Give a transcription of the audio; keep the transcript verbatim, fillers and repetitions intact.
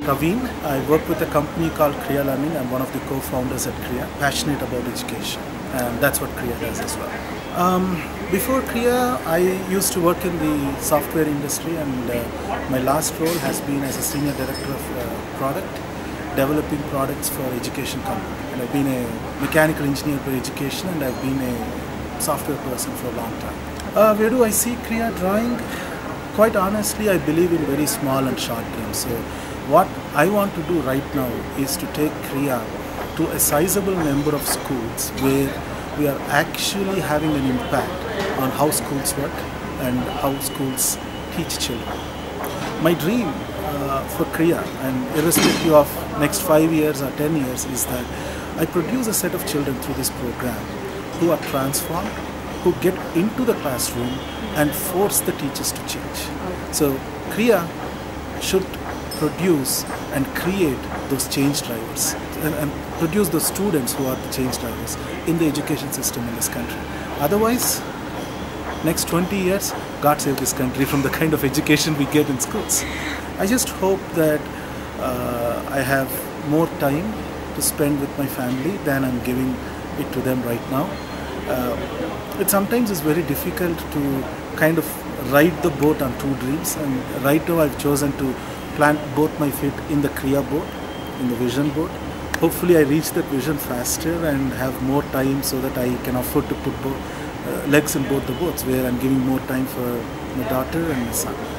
Praveen. I work with a company called Kriya Learning. I'm one of the co-founders at Kriya, passionate about education, and that's what Kriya does as well. Um, before Kriya, I used to work in the software industry, and uh, my last role has been as a senior director of uh, product, developing products for education company. And I've been a mechanical engineer for education, and I've been a software person for a long time. Uh, where do I see Kriya drawing? Quite honestly, I believe in very small and short terms. So what I want to do right now is to take Kriya to a sizable number of schools where we are actually having an impact on how schools work and how schools teach children. My dream uh, for Kriya, and irrespective of next five years or ten years, is that I produce a set of children through this program who are transformed, who get into the classroom and force the teachers to change. So Kriya should produce and create those change drivers and, and produce those students who are the change drivers in the education system in this country. Otherwise, next twenty years, God save this country from the kind of education we get in schools. I just hope that uh, I have more time to spend with my family than I'm giving it to them right now. Uh, it sometimes is very difficult to kind of ride the boat on two dreams, and right now I've chosen to plant both my feet in the Kriya boat, in the vision boat. Hopefully I reach that vision faster and have more time so that I can afford to put both, uh, legs in both the boats, where I'm giving more time for my daughter and my son.